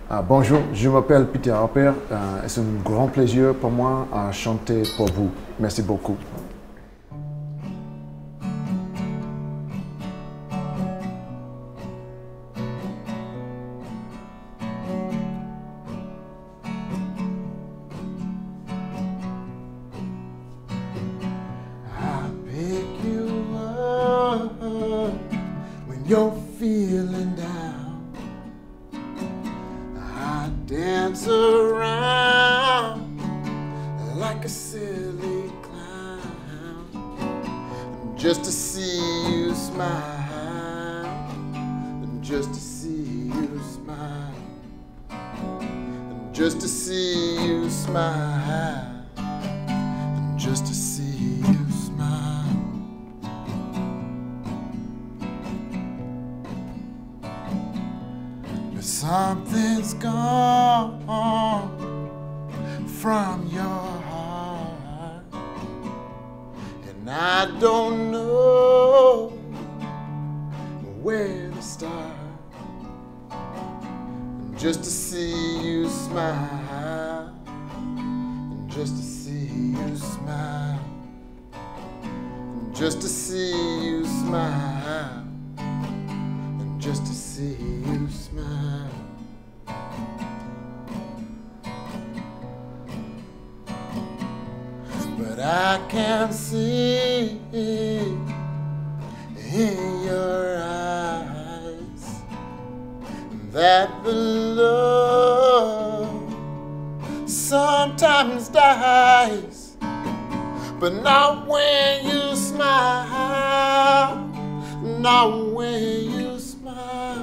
Bonjour, je m'appelle Peter Harper. C'est un grand plaisir pour moi à chanter pour vous. Merci beaucoup. I pick you up when you're feeling down. I dance around like a silly clown just to see you smile, just to see you smile, just to see you smile, just to see you smile. But something's gone from your heart, and I don't know where to start. Just to see you smile, just to see you smile, just to see you smile, and just to see you smile. But I can see in your eyes that the love sometimes dies, but not when you smile, not when you smile,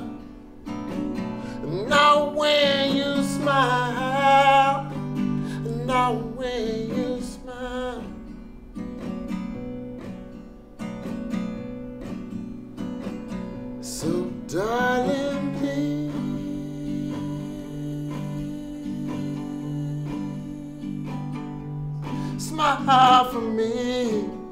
not when you smile, not when you smile. So darling, please smile for me.